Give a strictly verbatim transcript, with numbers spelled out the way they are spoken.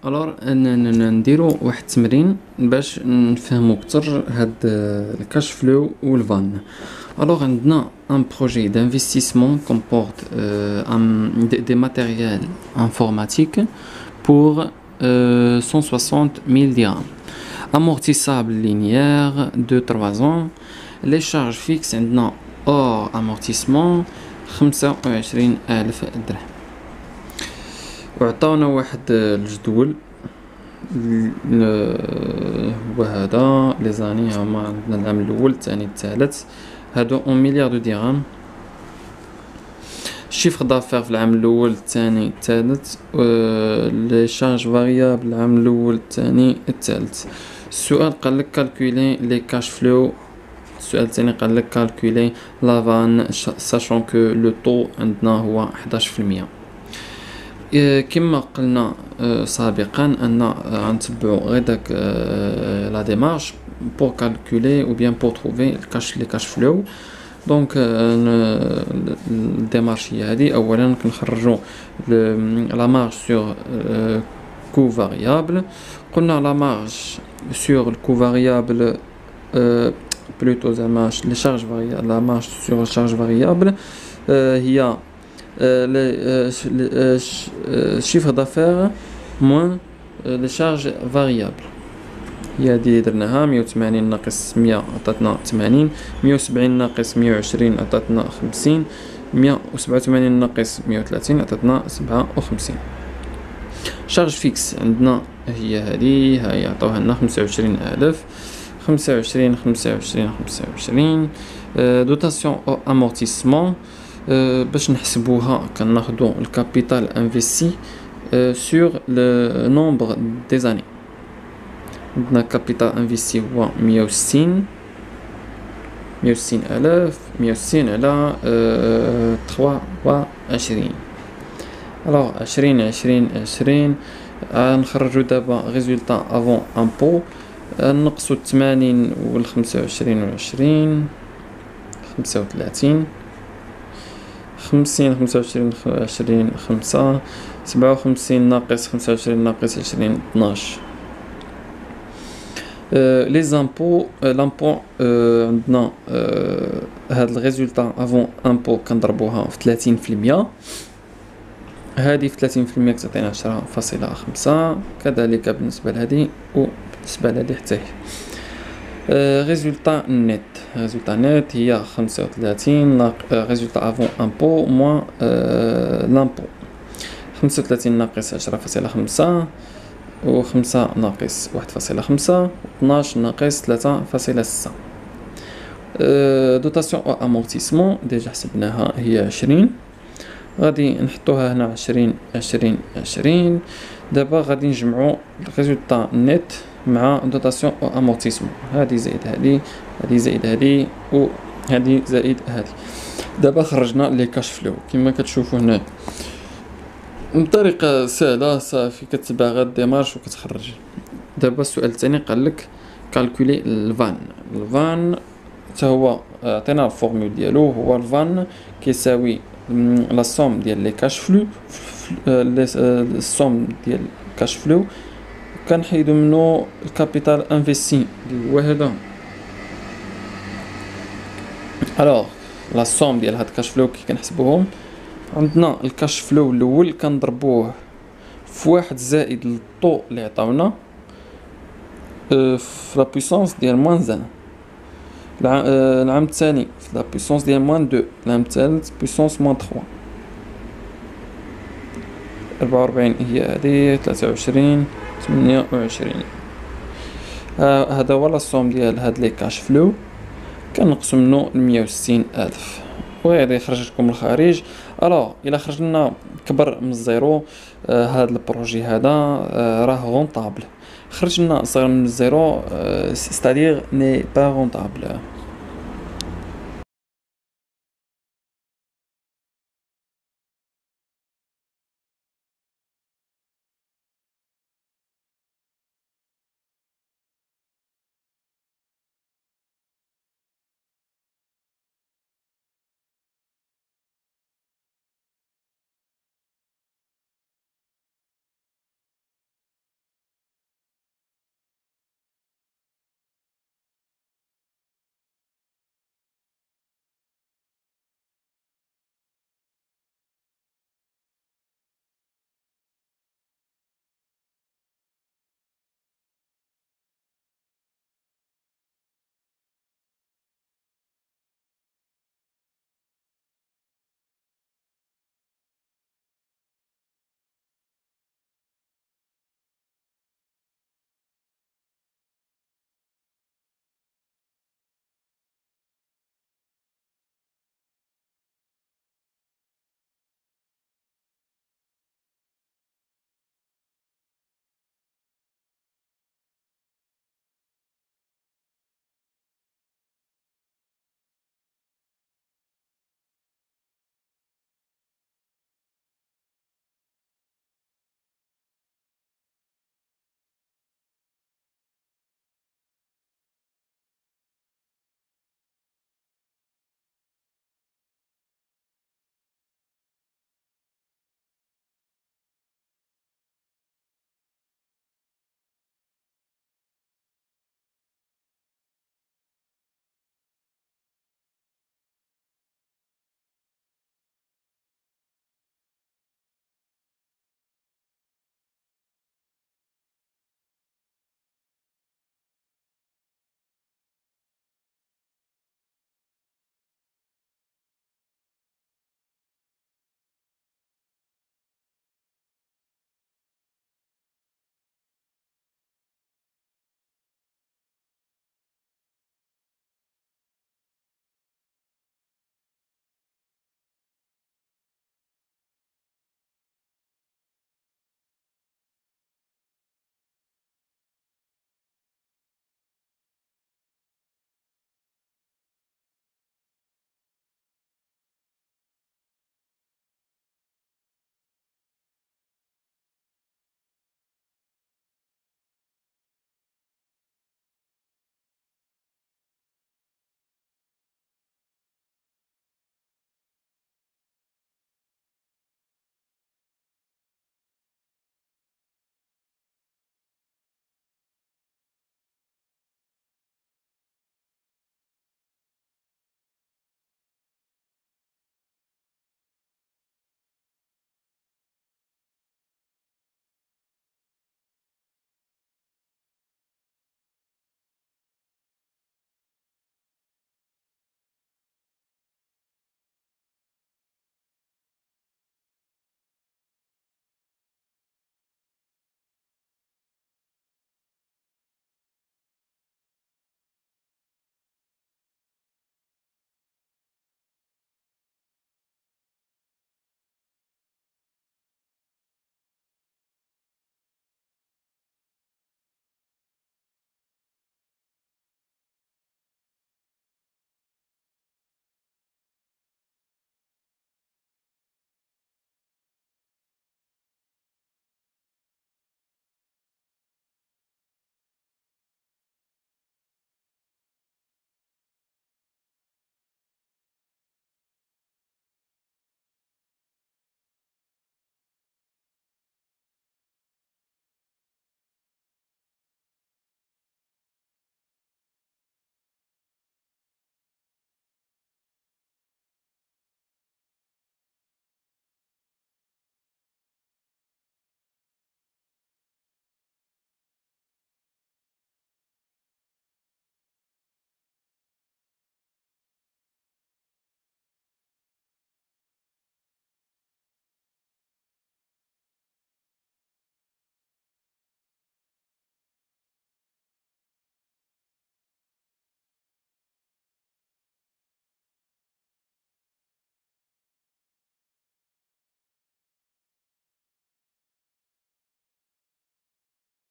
الور نديرو واحد التمرين باش نفهمو اكثر هاد الكاش فلو والفان. الور عندنا ان بروجي d'investissement comporte euh, un, des, des matériels informatiques pour euh, cent soixante mille dirhams, amortissable linéaire de trois ans. Les charges fixes عندنا hors amortissement خمسة وعشرين ألف درهم. وعطاونا واحد الجدول هو هذا لي زاني هما عندنا العام الاول الثاني الثالث هادو اون مليار دو درهم. الشيفر دافير في العام الاول الثاني الثالث، لي شارج فاريابل العام الاول الثاني الثالث. السؤال قال لك كالكولي لي كاش فلو. السؤال الثاني قال لك كالكولي لافان ساشون كو لو طو عندنا هو حداش في المية. كما قلنا سابقا ان غنتبعو غير داك لا ديمارش بور كالكولي او بيان بور تروفي الكاش لي كاش فلو. دونك الديمارش هي هادي. اولا كنخرجو لا مارج سور كو فاريابل. قلنا لا مارج سور الكو فاريابل بلوتو زعما لي شارج فاريابل. لا مارج سور شارج فاريابل هي le chiffre d'affaires moins les charges variables. هي هادي درناها مية وثمانين ناقص مية عطاتنا ثمانين، مية وسبعين ناقص مية وعشرين عطاتنا خمسين، مية وسبعة وثمانين ناقص مية وثلاثين عطاتنا سبعة وخمسين. شارج فيكس عندنا هي هادي، هاي عطاوها لنا خمسة وعشرين ألف، خمسة وعشرين خمسة وعشرين خمسة وعشرين. دوتاسيون او امورتيسمون باش نحسبوها كناخدو الكابيتال انفيستي سور لو نومبر دي زاني. عندنا كابيتال انفيستي هو مية وستين مية وستين ألف، مية وستين على ثلاثة وعشرين. الوغ عشرين عشرين عشرين غنخرجو دابا ريزولطا افون امبو. نقصو ثمانين والخمسة وعشرين وعشرين خمسة وثلاثين، خمسين خمسة وعشرين عشرين خمسة، سبعة وخمسين ناقص خمسة وعشرين ناقص عشرين اثناش. لي زامبو لامبو عندنا هاد الريزولطا افون امبو كنضربوها في ثلاثين في المية. هادي في ثلاثين في المية كتعطينا عشرة فاصلة خمسة، كذلك بالنسبة لهادي وبالنسبة لهادي حتى هي. ريزولطا نت ريزولطا نت هي خمسة وثلاثين ريزولطا افون امبو موان لامبو. خمسة وثلاثين ناقص عشرة فاصلة خمسة، و خمسة ناقص واحد فاصلة خمسة، اثناش ناقص ثلاثة فاصلة ستة. دوتاسيون او امورتيسمون ديجا حسبناها هي عشرين، غادي نحطوها هنا عشرين عشرين عشرين. دابا غادي نجمعو الريزولطا نت مع دوتاسيون او امورتيسمون. هادي زائد هادي، هادي زائد هادي، و هادي زائد هادي. دابا خرجنا لي كاش فلو كما كتشوفوا هنا بطريقه سهله صافي. كتبع غير ديمارش وكتخرج. دابا السؤال الثاني قال لك كالكولي الفان. الفان حتى هو عطينا الفورمول ديالو، هو الفان كيساوي لا سوم ديال لي كاش فلو السوم ديال كاش فلو كنحيدو منو الكابيتال انفيستي اللي هو هذا. الوغ لا سوم ديال هاد كاش فلو كي كنحسبوهم عندنا الكاش فلو الاول كنضربوه في واحد زائد الطو اللي عطاونا في لا بويسونس ديال موان زان. العام الثاني في لا بويسونس ديال موان دو، العام الثالث بويسونس موان ثلاثة. أربعة وأربعين هي هادي، ثلاثة وعشرين ثمانية وعشرين. هذا هو لا سوم ديال هاد لي كاش فلو. كنقسم منو مية وستين ألف وغادي يخرج لكم الخارج. الوغ الا خرجنا كبر من الزيرو آه هاد البروجي هذا آه راه غونطابل. خرجنا صغير من الزيرو آه ستادير ني با غونطابل.